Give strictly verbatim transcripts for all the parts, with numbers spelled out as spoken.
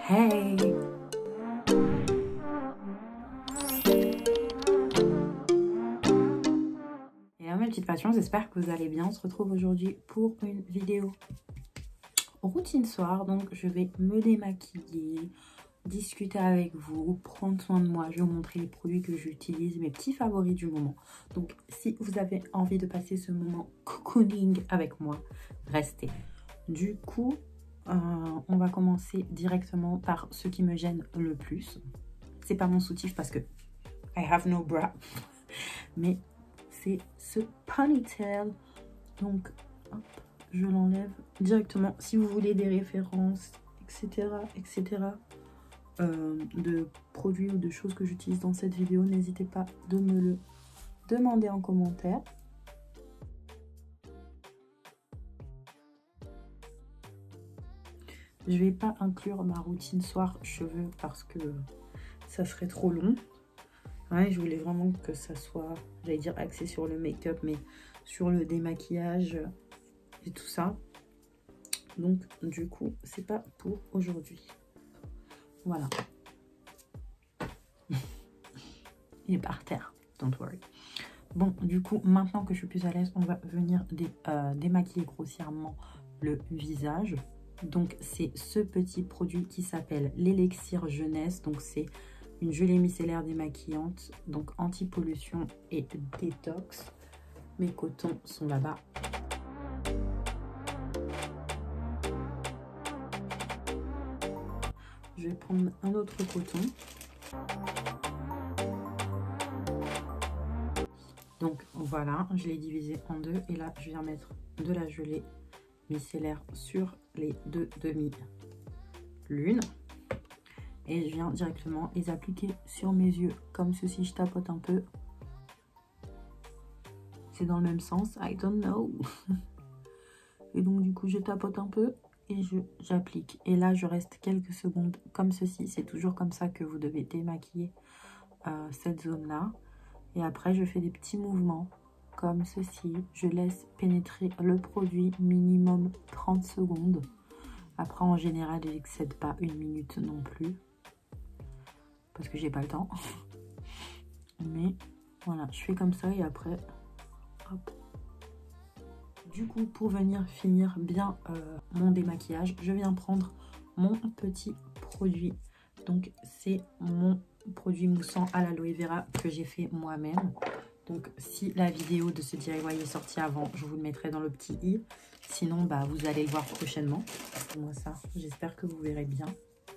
Hey! Et là, mes petites passions, j'espère que vous allez bien. On se retrouve aujourd'hui pour une vidéo routine soir. Donc, je vais me démaquiller, discuter avec vous, prendre soin de moi. Je vais vous montrer les produits que j'utilise, mes petits favoris du moment. Donc, si vous avez envie de passer ce moment cocooning avec moi, restez. Du coup, euh, on va commencer directement par ce qui me gêne le plus. C'est pas mon soutif parce que I have no bra, mais c'est ce ponytail. Donc, hop, je l'enlève directement. Si vous voulez des références, et cetera, et cetera, euh, de produits ou de choses que j'utilise dans cette vidéo, n'hésitez pas de me le demander en commentaire. Je vais pas inclure ma routine soir cheveux parce que ça serait trop long. Ouais, je voulais vraiment que ça soit, j'allais dire axé sur le make-up, mais sur le démaquillage et tout ça. Donc, du coup, c'est pas pour aujourd'hui. Voilà. Il est par terre, don't worry. Bon, du coup, maintenant que je suis plus à l'aise, on va venir dé, euh, démaquiller grossièrement le visage. Donc, c'est ce petit produit qui s'appelle l'Élixir Jeunesse. Donc, c'est une gelée micellaire démaquillante, donc anti-pollution et détox. Mes cotons sont là-bas. Je vais prendre un autre coton. Donc voilà, je l'ai divisé en deux et là je viens mettre de la gelée micellaire sur les deux demi-lunes. Et je viens directement les appliquer sur mes yeux comme ceci. Je tapote un peu. C'est dans le même sens, I don't know. Et donc du coup je tapote un peu et je j'applique. Et là je reste quelques secondes comme ceci. C'est toujours comme ça que vous devez démaquiller euh, cette zone-là. Et après je fais des petits mouvements comme ceci. Je laisse pénétrer le produit minimum trente secondes. Après en général je n'excède pas une minute non plus. Parce que j'ai pas le temps. Mais voilà, je fais comme ça et après, hop. Du coup, pour venir finir bien euh, mon démaquillage, je viens prendre mon petit produit. Donc, c'est mon produit moussant à l'aloe vera que j'ai fait moi-même. Donc, si la vidéo de ce D I Y est sortie avant, je vous le mettrai dans le petit i. Sinon, bah, vous allez le voir prochainement. Moi, ça, j'espère que vous verrez bien.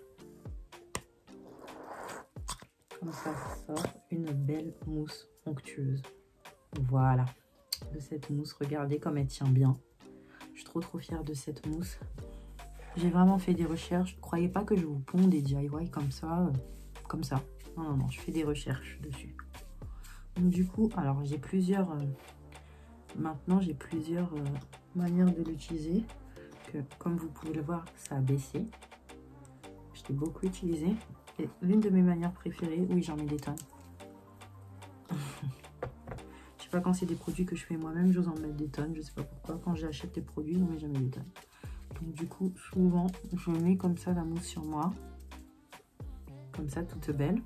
Comme ça sort une belle mousse onctueuse. Voilà, de cette mousse, regardez comme elle tient bien. Je suis trop trop fière de cette mousse. J'ai vraiment fait des recherches. Ne croyez pas que je vous ponds des D I Y comme ça, euh, comme ça. Non, non, non, je fais des recherches dessus. Donc du coup, alors j'ai plusieurs... Euh, maintenant, j'ai plusieurs euh, manières de l'utiliser. Que comme vous pouvez le voir, ça a baissé. Je l'ai beaucoup utilisé. Et l'une de mes manières préférées, oui, j'en mets des tonnes. Je sais pas, quand c'est des produits que je fais moi-même, j'ose en mettre des tonnes. Je sais pas pourquoi. Quand j'achète des produits, j'en mets jamais des tonnes. Donc du coup, souvent, je mets comme ça la mousse sur moi. Comme ça, toute belle.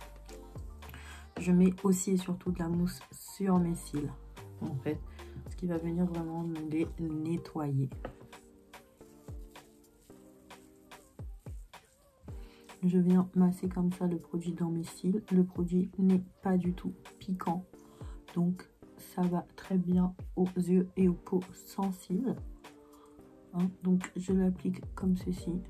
Je mets aussi et surtout de la mousse sur mes cils. En fait, ce qui va venir vraiment me les nettoyer. Je viens masser comme ça le produit dans mes cils. Le produit n'est pas du tout piquant. Donc, ça va très bien aux yeux et aux peaux sensibles. Hein, donc, je l'applique comme ceci.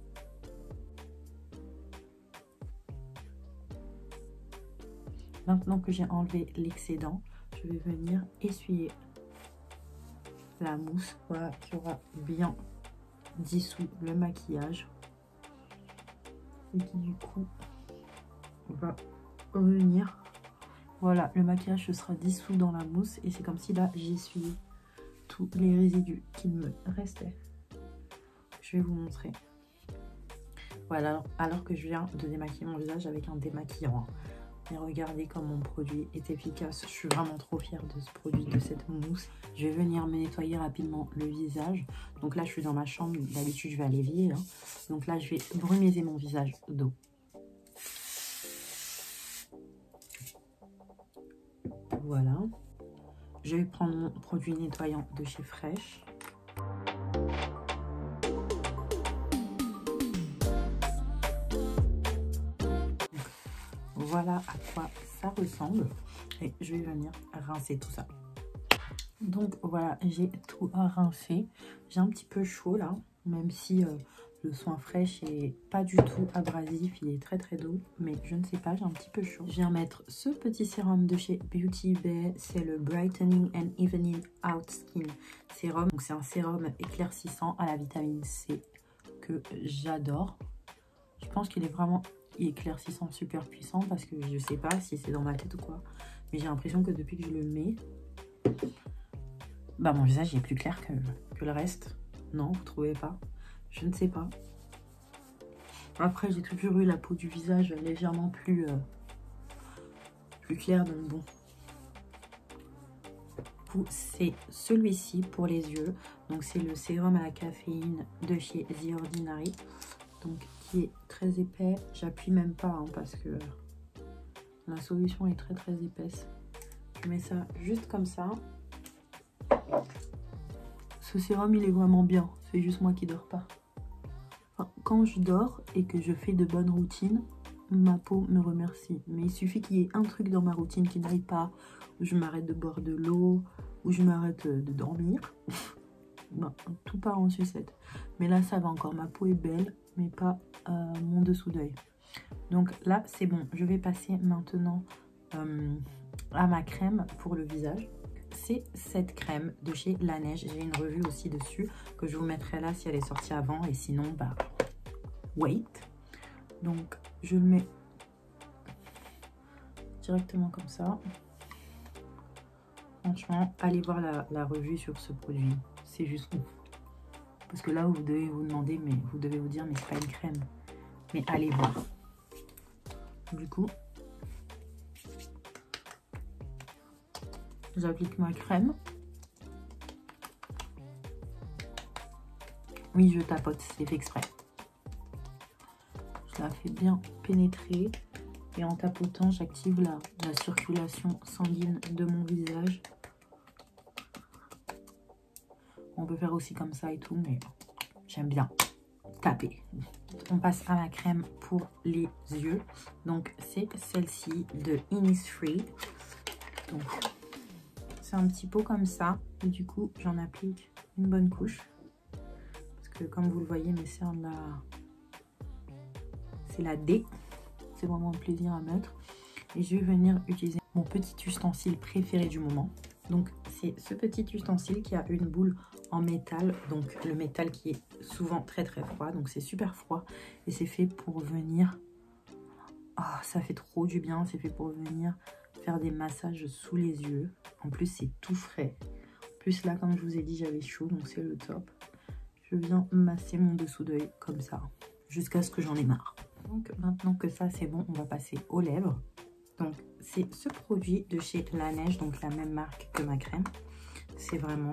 Maintenant que j'ai enlevé l'excédent, je vais venir essuyer la mousse. Voilà, qui aura bien dissous le maquillage. Et qui du coup va revenir. Voilà, le maquillage se sera dissous dans la mousse et c'est comme si là j'ai essuyé tous les résidus qu'il me restait. Je vais vous montrer. Voilà, alors que je viens de démaquiller mon visage avec un démaquillant. Et regardez comme mon produit est efficace. Je suis vraiment trop fière de ce produit, de cette mousse. Je vais venir me nettoyer rapidement le visage. Donc là, je suis dans ma chambre. D'habitude, je vais à l'évier. Hein. Donc là, je vais brumiser mon visage d'eau. Voilà. Je vais prendre mon produit nettoyant de chez Fresh. Voilà à quoi ça ressemble. Et je vais venir rincer tout ça. Donc voilà, j'ai tout rincé. J'ai un petit peu chaud là, même si euh, le soin Fresh est pas du tout abrasif, il est très très doux, mais je ne sais pas, j'ai un petit peu chaud. Je viens mettre ce petit sérum de chez Beauty Bay, c'est le Brightening and Evening Out Skin Sérum. Donc c'est un sérum éclaircissant à la vitamine C que j'adore. Je pense qu'il est vraiment éclaircissant super puissant parce que je sais pas si c'est dans ma tête ou quoi, mais j'ai l'impression que depuis que je le mets, bah mon visage est plus clair que, que le reste. Non, vous trouvez pas? Je ne sais pas. Après, j'ai toujours eu la peau du visage légèrement plus, euh, plus claire, donc bon. C'est celui-ci pour les yeux. Donc c'est le sérum à la caféine de chez The Ordinary. Donc qui est très épais. J'appuie même pas hein, parce que la solution est très très épaisse. Je mets ça juste comme ça. Ce sérum il est vraiment bien. C'est juste moi qui dors pas. Enfin, quand je dors et que je fais de bonnes routines, ma peau me remercie. Mais il suffit qu'il y ait un truc dans ma routine qui n'aille pas, où je m'arrête de boire de l'eau, où je m'arrête de dormir. Non, tout part en sucette. Mais là, ça va encore. Ma peau est belle, mais pas euh, mon dessous d'œil. Donc là, c'est bon. Je vais passer maintenant euh, à ma crème pour le visage. C'est cette crème de chez Laneige. J'ai une revue aussi dessus que je vous mettrai là si elle est sortie avant. Et sinon, bah, wait. Donc, je le mets directement comme ça. Franchement, allez voir la, la revue sur ce produit. C'est juste ouf. Parce que là, vous devez vous demander, mais vous devez vous dire, mais c'est pas une crème. Mais allez voir. Du coup, j'applique ma crème. Oui, je tapote, c'est fait exprès. Je la fais bien pénétrer. Et en tapotant, j'active la, la circulation sanguine de mon visage. On peut faire aussi comme ça et tout, mais j'aime bien taper. On passe à la crème pour les yeux. Donc, c'est celle-ci de Innisfree. Donc, c'est un petit pot comme ça. Et du coup, j'en applique une bonne couche. Parce que, comme vous le voyez, mes cernes là, c'est la D. C'est vraiment un plaisir à mettre. Et je vais venir utiliser mon petit ustensile préféré du moment. Donc, c'est ce petit ustensile qui a une boule en métal. Donc, le métal qui est souvent très très froid. Donc, c'est super froid. Et c'est fait pour venir... Oh, ça fait trop du bien. C'est fait pour venir faire des massages sous les yeux. En plus, c'est tout frais. En plus, là, comme je vous ai dit, j'avais chaud. Donc, c'est le top. Je viens masser mon dessous d'œil comme ça. Jusqu'à ce que j'en ai marre. Donc, maintenant que ça, c'est bon, on va passer aux lèvres. Donc, c'est ce produit de chez Laneige, donc la même marque que ma crème. C'est vraiment...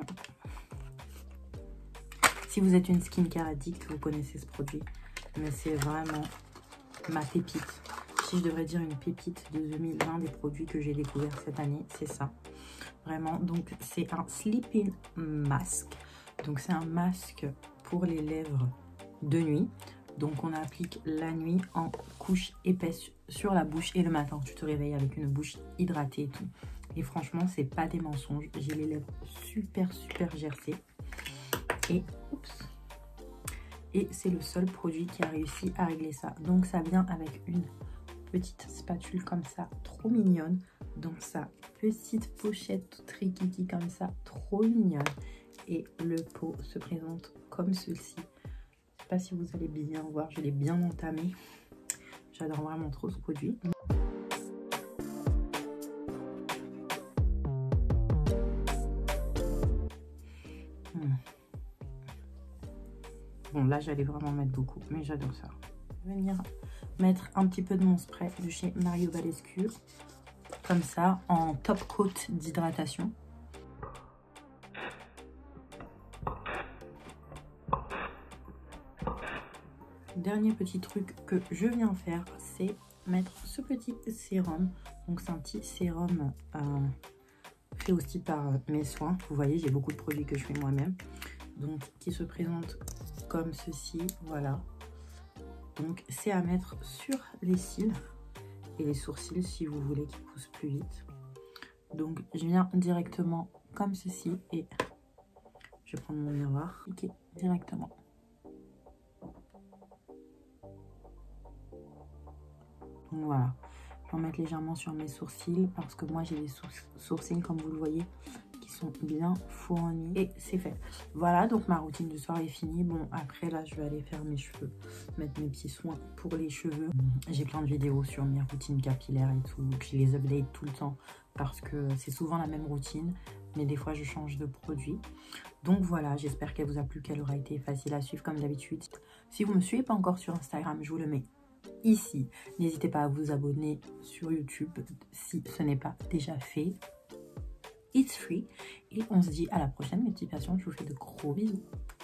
Si vous êtes une skincare addict, vous connaissez ce produit. Mais c'est vraiment ma pépite. Si je devrais dire une pépite de deux mille vingt des produits que j'ai découvert cette année, c'est ça. Vraiment, donc c'est un sleeping mask. Donc, c'est un masque pour les lèvres de nuit. Donc, on applique la nuit en couche épaisse sur la bouche et le matin, tu te réveilles avec une bouche hydratée et tout. Et franchement, c'est pas des mensonges. J'ai les lèvres super, super gercées. Et, oups. Et c'est le seul produit qui a réussi à régler ça. Donc, ça vient avec une petite spatule comme ça, trop mignonne. Dans sa petite pochette toute rikiki comme ça, trop mignonne. Et le pot se présente comme ceci. Je sais pas si vous allez bien voir, je l'ai bien entamé. J'adore vraiment trop ce produit. Hmm. Bon, là, j'allais vraiment mettre beaucoup, mais j'adore ça. venir mettre un petit peu de mon spray de chez Mario Badescu, comme ça, en top coat d'hydratation. Dernier petit truc que je viens faire, c'est mettre ce petit sérum. Donc c'est un petit sérum euh, fait aussi par Mes Soins. Vous voyez, j'ai beaucoup de produits que je fais moi-même. Donc qui se présente comme ceci, voilà. Donc c'est à mettre sur les cils et les sourcils si vous voulez qu'ils poussent plus vite. Donc je viens directement comme ceci et je vais prendre mon miroir. Ok, directement. Donc voilà, je vais en mettre légèrement sur mes sourcils parce que moi j'ai des sourcils comme vous le voyez qui sont bien fournis et c'est fait. Voilà, donc ma routine du soir est finie. Bon, après là je vais aller faire mes cheveux, mettre mes petits soins pour les cheveux. J'ai plein de vidéos sur mes routines capillaires et tout, donc je les update tout le temps parce que c'est souvent la même routine, mais des fois je change de produit. Donc voilà, j'espère qu'elle vous a plu, qu'elle aura été facile à suivre comme d'habitude. Si vous ne me suivez pas encore sur Instagram, je vous le mets ici. N'hésitez pas à vous abonner sur YouTube si ce n'est pas déjà fait. It's free. Et on se dit à la prochaine mes petits patients. Je vous fais de gros bisous.